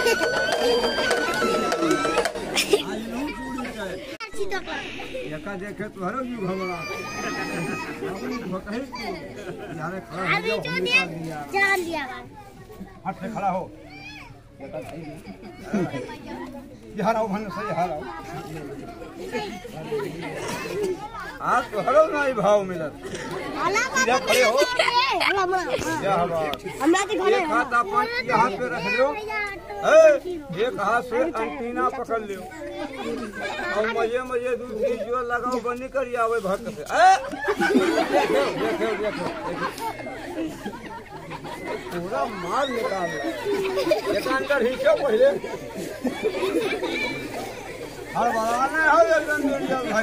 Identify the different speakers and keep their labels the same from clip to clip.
Speaker 1: एका देखे तो हरो यू घबरा यार खड़ा हो दिया
Speaker 2: जान दिया
Speaker 1: हट से खड़ा हो यहाँ आओ भन से यहाँ आओ आज तो हरो ना ही भाव मिलत सीधा खड़े हो एक हाथ अपन यहाँ पे रख लो एक हाथ से अंटीना पकड़ लो और मजे मजे दूसरी जो लगाओ बनी कर आवे भक्त से देखो देखो पूरा माल निकाल एक अंदर हिस्सा पहले हर बड़ा हो एकदम भाई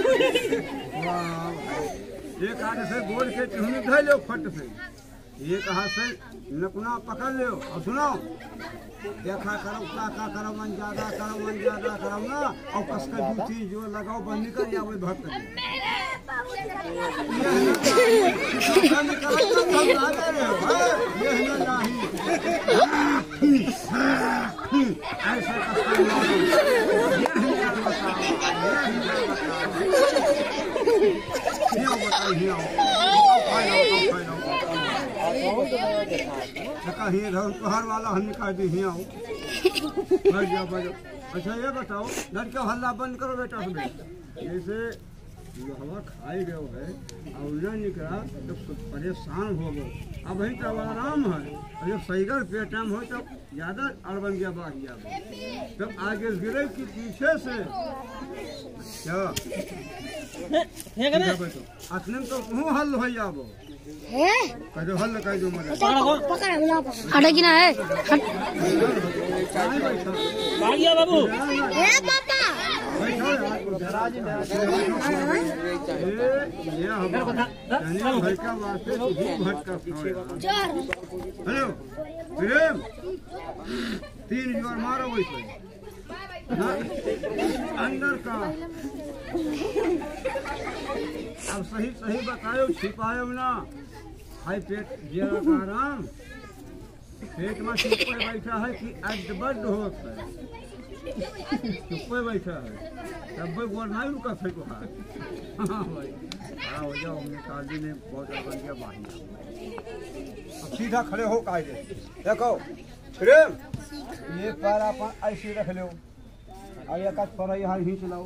Speaker 1: एक हाथ से गोल के चुहनी धर लो फट से एक हाथ से नकुना पकड़ लो और सुनो देखा करो का करो मन ज्यादा करो ना और कसका जूठी जो लगाओ बंद निकल जाओ भक्त तुहार वाला हम निकाल दी हिया अच्छा ये बताओ लड़का हल्ला बंद करो बेटा सुबह जैसे जो हवा खाई गयो है और न निकला तो परेशान हो गए अब वही तो आराम है और जब सहीगर पेटम हो तब ज्यादा अड़बन गया बात तब आगे गिरे कि पीछे से क्या असने तो हल हो जाबो कहो हल कह दो मजा
Speaker 2: हटे ना है
Speaker 3: बाबू
Speaker 1: हेलो प्रेम 3 जोर मारो वैसे अंदर का अब सही बताओ छिपायो ना हाई पेट जरा का आराम पेट में चुप्पे बैठा है कि अड्डबड्ड होता है चुप्पे बैठा है तब गोर नहीं रुका फिर को हाँ भाई खड़ा हो जाओ निकाली ने बहुत बन गया बाहर अब सीधा खड़े हो कायदे देखो प्रेम ये पैर अपन ऐसे रख लो और एक हाथ पर यहाँ ही चलाओ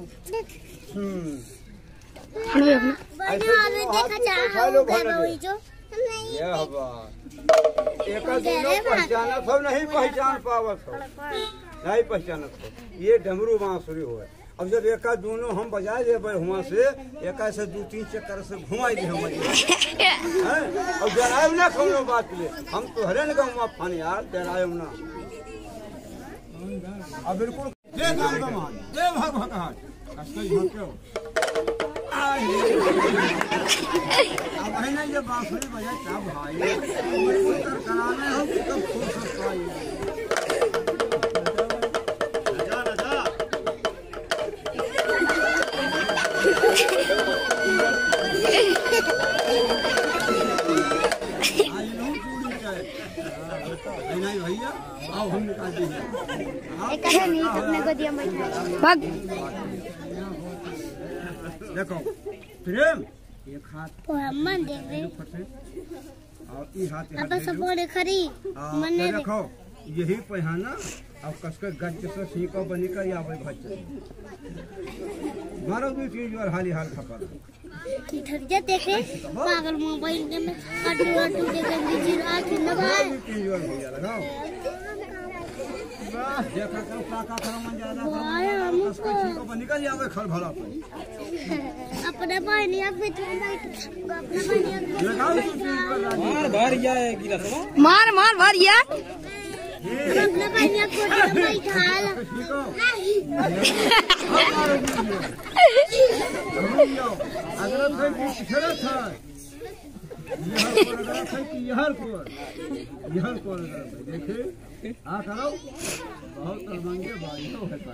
Speaker 1: पहचाना सब नहीं पहचान पावत हो नहीं पहचानत हो ये डमरू बांसुरी हो अब जब एक दोनों हम बजा देवे हुआ से एक से 2-3 चक्कर से घुमाई दे हम और डराए ना कोनो बात ले हम तो हरे न गवा फान यार डराए ना अब बिल्कुल दे भगवान दे भगवान असली भक्तो अब है ना ये बांसुरी बजा क्या भाई कराने हो तब फुर्सत पाई नहीं भैया आओ हम निकाल देंगे देखो प्रेम एक हाथ और ये हाथ देखो यही पहना और कसकर गज से सीखो बनी कर या मारो 2 चीज और हाली हाल खपा
Speaker 2: देखे पागल मोबाइल में अटू के गंदी चीज आज न भाई
Speaker 1: लगाओ देखा करो काका करो मन ज्यादा को निकल जावे खल भला
Speaker 2: अपने पानी अब अपने पानी
Speaker 1: लगाओ
Speaker 3: मार भर जाए गिरा
Speaker 2: मार भर या अपने पानी को बैठा
Speaker 1: अगर था यहर को देखे आ करो बहुत अलमंगे बाई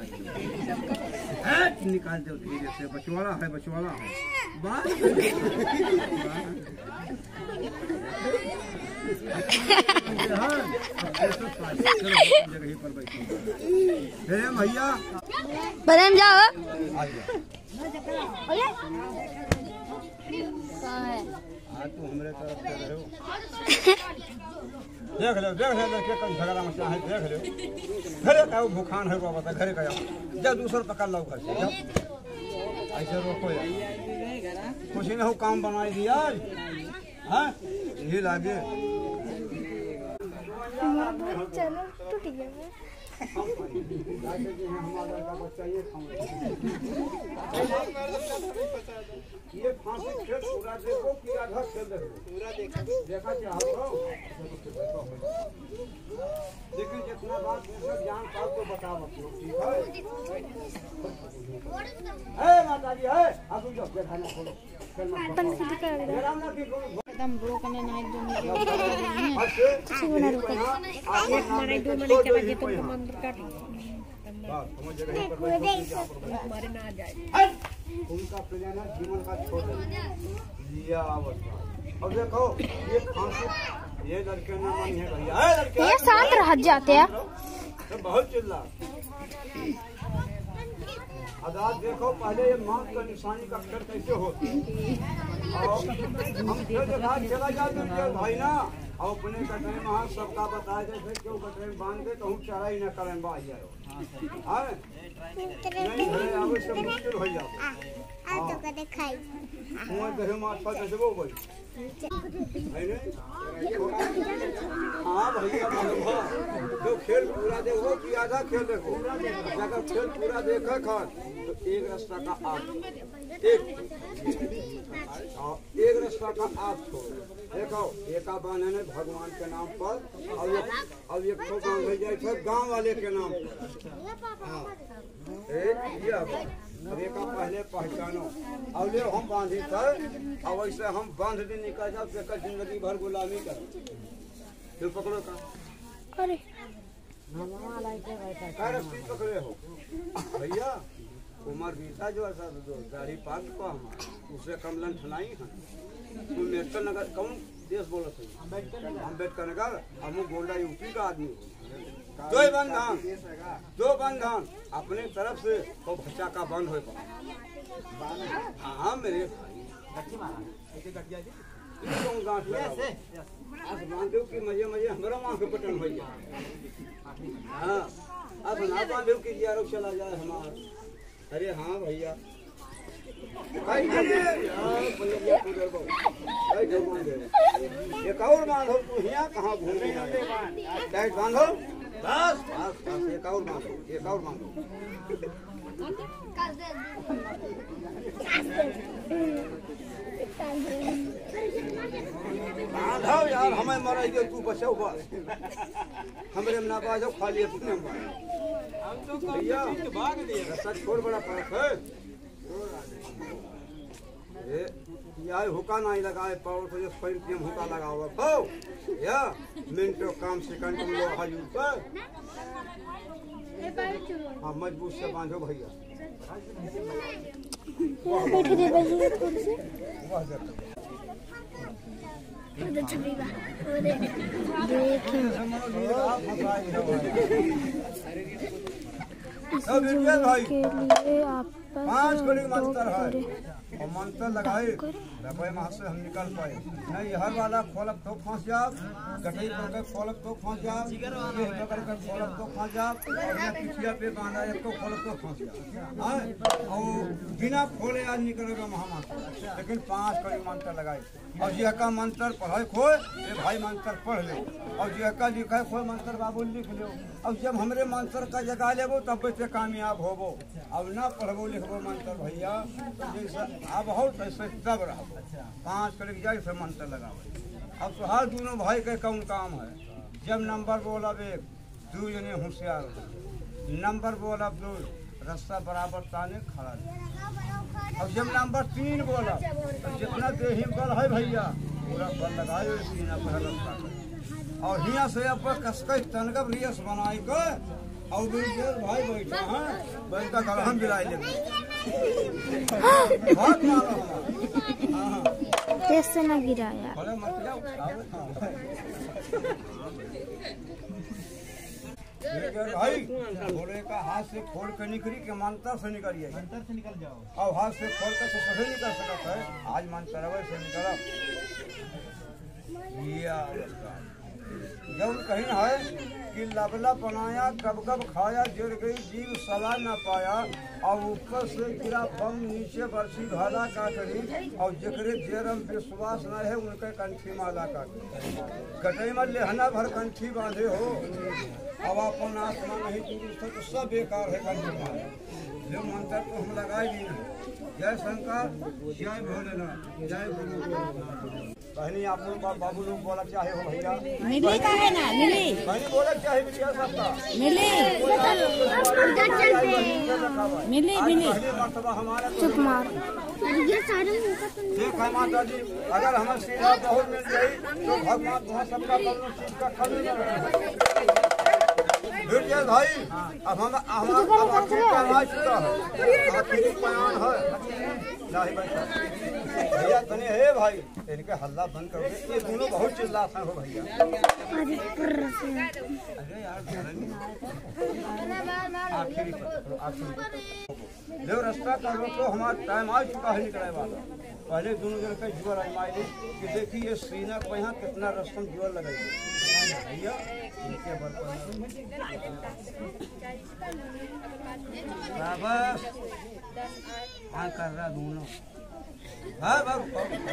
Speaker 1: है निकाल दो धीरे से बचवाड़ा है बस जगह पर बैठो भैया
Speaker 2: बदन जाओ
Speaker 1: तू हमारे तरफ से रहो देख लो लड़के कहीं झगड़ा मचा है देख लो घरे का भूखान है वो बता घरे का जब दूसरा पकड़ लो घर से ऐसे रोको कुछ ही ना हो काम बनाई दिया हाँ यही लागे
Speaker 2: चलो टूट गया
Speaker 1: हमारा बच्चा ये फांसी खेल पूरा देखो कि आधा खेल देखो देखा चाहो लेकिन जितना बात जान पाओ तो बताओ ठीक है माता जी है आप जो खाना खोलो
Speaker 4: एकदम ब्रोकन है नाइट जो मुझे एक मारे 2 मिनट के बाद तुमको मंदिर काट मारे ना आ जाए
Speaker 1: उनका प्रजाना जीवन का छोड़ लिया अवस्था अब देखो ये फांसी ये लड़के ने मन है भैया
Speaker 2: ये शांत रह जाते हैं
Speaker 1: तो बहुत चिल्ला आजाद देखो पहले ये मौत का निशानी का अक्षर कैसे होता है हम फिर चला जाते भाई ना और अपने कटरे वहाँ सबका बताया जैसे क्यों कटरे में बांध दे तो हम चढ़ाई न करें बाज जाओ नहीं घरे आवे से मुश्किल हो जाओ हाँ भैया जो खेल पूरा देखो कि आधा खेल देखो अगर खेल पूरा देखा खान तो एक रास्ता का आप एक रास्ता का आप छोड़ो देखो एका बांधने भगवान के नाम पर अब एक तो बांध जाए गाँव वाले के नाम पर अब एका पहले पहचानो अब ले हम बांधी था और वैसे हम बांध दिन निकल जाओ तो जिंदगी भर गुलामी कर फिर पकड़ो का
Speaker 2: अरे
Speaker 1: रस्सी पकड़े हो भैया उमर बीता जो ऐसा दाढ़ी पाक को हमारा उससे कम लन ठनाई है अम्बेडकर नगर कौन देश बोलो थे अम्बेडकर नगर हम गोंडा यूपी का आदमी दो बंधन अपने तरफ से तो बच्चा का बंद हो हाँ मेरे बांधो की मजे मजे हमारा माँ के पटन हो जाए हाँ अब ना बांधो की जियारो चला जाए हमारा अरे हाँ भैया एक और बांधो तू यहाँ कहाँ घूमे टाइट बांधो बस बस बस एक और बांधो बांधो यार हमें मरेंगे तू बचाओ बस हमारे में ना बाजो खाली अपने भैया सच छोड़ बड़ा फर्क है यार हुक्का नहीं लगाए पावर तो जो स्वयं हुक्का लगा हुआ हो या मिनटों काम सेकंड तुम लोग हाजू पर हाँ मजबूत से बांधो भैया
Speaker 2: बैठ दे भैया थोड़ी सी
Speaker 1: भाई
Speaker 2: के लिए आप
Speaker 1: 5 बड़ी मंत्र है और मंत्र लगाए वहाँ से हम निकल पाए नहीं हर वाला खोलब तो फंस जाओ गठई पकड़ खोलब तो फंस जाओ ये पकड़ कर खोलब तो फंस जाओ और पिछिया पे बांधा एक तो खोलब तो फंस जाओ और बिना खोले आज निकलेगा महामंत्र लेकिन 5 कड़ी मंत्र लगाए और जिह का मंत्र पढ़े खोए ये भाई मंत्र पढ़ ले और जिह का लिखा खोए मंत्र बाबू लिख लो अब जब हमरे मंत्र का जगा लेबो तब से कामयाब होबो अब ना पढ़बो लिखबो मंत्र भैया जैसे अब हो तैसे तब रहो 5 कड़ी जाए से मंत्र लगाओ अब तो हर दोनों भाई के कौन काम है जब नंबर बोलब 1 2 जने होशियार नंबर बोलब 2 रास्ता बराबर ताने खड़ा अब जब नंबर 3 बोलब तो जितना देही बल है भैया पूरा बल लगाए सीना पर रास्ता और हिया से अब कसके तनगब रियस बनाई को और भाई बैठा हाँ बैठा कर हम बिलाई लेंगे बहुत मानो हाँ
Speaker 2: तेज से ना गिरा यार।
Speaker 1: बोले मत जाओ भाई, बोले का हाथ से खोल के निकली के मंतर से निकलिए, मंतर से निकल जाओ। और हाथ से खोल कर तो सही निकल सकता है, आज मंतर से निकला। जब कहीं है कि लबला बनाया कब कब खाया, गिर गई जीव सला न पाया। और ऊपर से गिरा बम नीचे बरसी भाला काटरी। और जकरे जेरम विश्वास न है उनके कंठी माला काटरी। कटई में लेहना भर कंठी बांधे हो, अब अपन आत्मा नहीं दुरुस्त तो सब बेकार है कंठी माला। जो मंत्र तो हम लगाए भी नहीं। जय शंकर, जय भोलेनाथ, जय गुरु। बहनी आप लोग बाबू लोग बोला चाहे हो भैया,
Speaker 4: मिली का है ना, मिली
Speaker 1: बहनी बोला चाहे भैया सबका
Speaker 4: मिली मिली मिली।
Speaker 1: पहली मर्तबा हमारा
Speaker 2: चुप मार ये सारे
Speaker 1: ठीक है माता जी, अगर हमें सीधा बहुत मिल गई तो भगवान तुम्हारा सबका करो चीज का खबी न जय भाई। अब हम आखिरी का आ चुका है, आखिरी बयान है नहीं बैठा भैया तने है भाई, इनके हल्ला बंद कर दे। ये दोनों बहुत चिल्लाते हो भैया। अरे यार आखिरी जो रास्ता का रोको, हमारा टाइम आ चुका है निकले वाला। पहले दोनों जन का जुआ आजमाई कि देखिए ये सीना को यहाँ कितना रस्म जुआ लगाई भैया। बस हाँ कर रहा दोनों। हाँ बाबू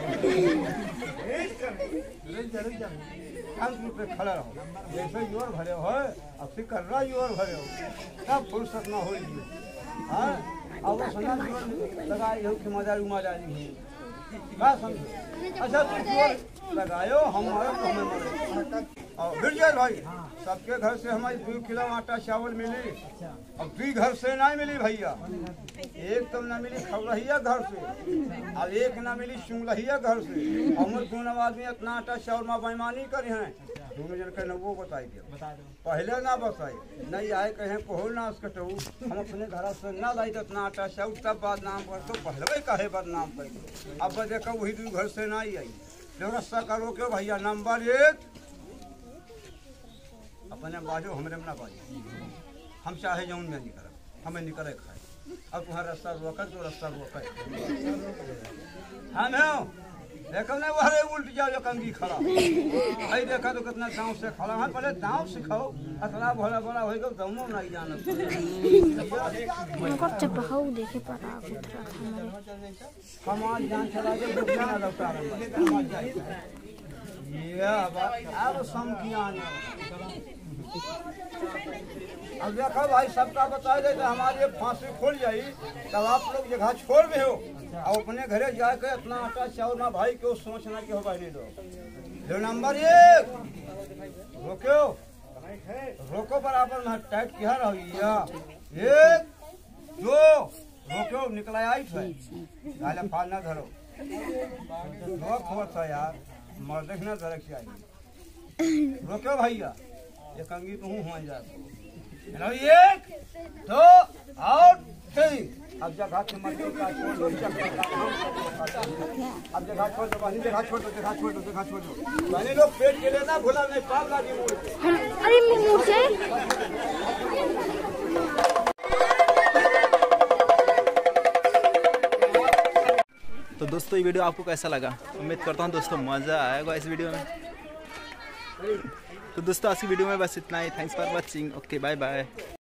Speaker 1: पे खड़ा रहो, जैसे योर भरे हो अब से कर रहा योर भरे हो, तब फुर्सत ना हो। हाँ अब वो सुना लगाई हो कि मजा उमाजा नहीं क्या समझो। अच्छा तुम जोर लगायो, हमारा तो हमें मरे। और फिर जाए भाई, सबके घर से हमारी 2 किलो आटा चावल मिली। अब 2 घर से नहीं मिली भैया, एक तो न मिली खवरहिया घर से और एक न मिली सुंगलहिया घर से। हम दोनों आदमी इतना आटा चावल में बेईमानी करे हैं। दोनों जन के वो बताई दिया, पहले ना बताई नहीं आए कहें कोहल ना कटू। हम अपने घर से ना लाई तो इतना आटा चावल, तब बदनाम कर तो पहले कहे बदनाम कर। अब देखो वही 2 घर से ना ही आई। जो रास्ता करो क्यों भैया, नंबर 1 अपने बाजो हमरे में ना बाजो, हम चाहे जौन में निकल हमें निकले खाए। अब तुम्हारा रास्ता रोका तो रास्ता रोका हम हो देखो ना वह उल्ट जाओ जो कंगी खड़ा भाई। देखा तो कितना दांव से खड़ा है, पहले दांव सिखाओ। असला भोला भोला हो गया दमो नहीं जाना
Speaker 2: उनको चपहाऊ देखे पड़ा
Speaker 1: कमाल जान चला के दुनिया ना लौटा ये अब समझिया। अब देखो भाई सबका बताया जाए तो हमारी फांसी खोल जाई, तब आप लोग जगह छोड़ में हो और अपने घरे जाकर इतना आटा चावल ना भाई क्यों सोचना कि हो भाई नहीं दो। जो नंबर 1 रोको रोको बराबर में टाइट किया रहो। 1 2 रोको निकला आई थे गाले फाल ना धरो था यार, मर्द न धरक चाहिए। रोको भैया ये कंगी तो हूँ हुआ जा। 1 2 और 3। अब जगह के मर्जी का छोड़ दो, अब जगह छोड़ दो बहनी, जगह छोड़ दो, जगह छोड़ दो, जगह छोड़ दो बहनी। लोग पेट के लिए ना भूला नहीं पाप लागी मुझे।
Speaker 2: अरे मुझे
Speaker 5: तो दोस्तों ये वीडियो आपको कैसा लगा, उम्मीद करता हूँ दोस्तों मज़ा आएगा इस वीडियो में। तो दोस्तों आज की वीडियो में बस इतना ही। Thanks for watching. Okay bye bye.